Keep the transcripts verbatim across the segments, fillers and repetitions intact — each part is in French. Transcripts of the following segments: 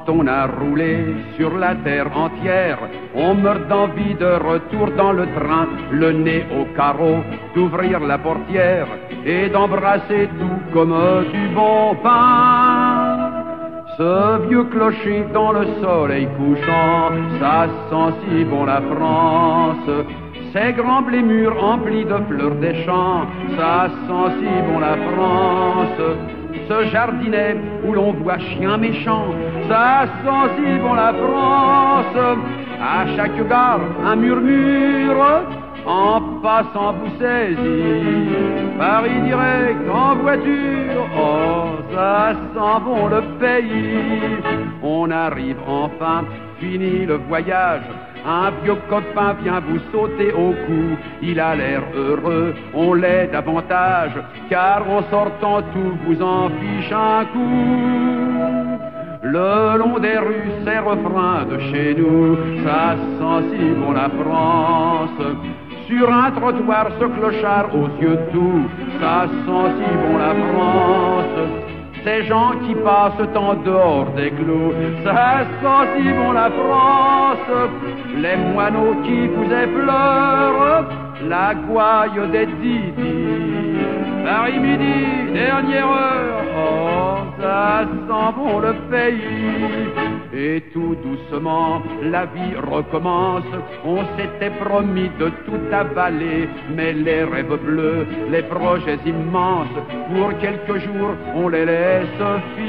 Quand on a roulé sur la terre entière, on meurt d'envie de retour dans le train, le nez au carreau, d'ouvrir la portière et d'embrasser tout comme du bon pain. Ce vieux clocher dans le soleil couchant, ça sent si bon la France. Ces grands blés mûrs emplis de fleurs des champs, ça sent si bon la France. Ce jardinet où l'on voit chien méchant, ça sent si bon la France. À chaque gare, un murmure, en passant vous saisit. Paris direct en voiture, oh, ça sent bon le pays. On arrive enfin, fini le voyage. Un vieux copain vient vous sauter au cou. Il a l'air heureux, on l'est davantage, car en sortant tout vous en fiche un coup. Le long des rues, ces refrains de chez nous, ça sent si bon la France. Sur un trottoir, ce clochard aux yeux doux, ça sent si bon la France. Ces gens qui passent en dehors des clous, ça sent si bon la France. Les moineaux qui vous effleurent, la gouaille des didis. Paris midi, dernière heure, oh, ça sent bon le pays. Et tout doucement, la vie recommence. On s'était promis de tout avaler, mais les rêves bleus, les projets immenses, pour quelques jours, on les laisse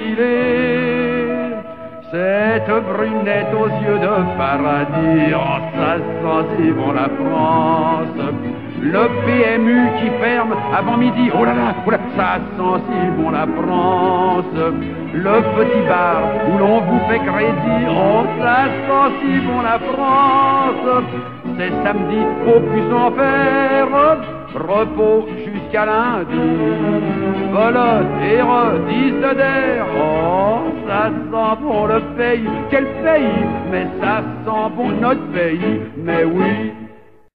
filer. Cette brunette aux yeux de paradis, oh, ça sent si bon la France. Le P M U qui ferme avant midi, oh là là, oh là, ça sent si bon la France. Le petit bar où l'on vous fait crédit, oh, ça sent si bon la France. C'est samedi, faut plus en faire, repos jusqu'à lundi. Volotte et redis d'air, oh, ça sent bon le pays. Quel pays? Mais ça sent bon notre pays, mais oui.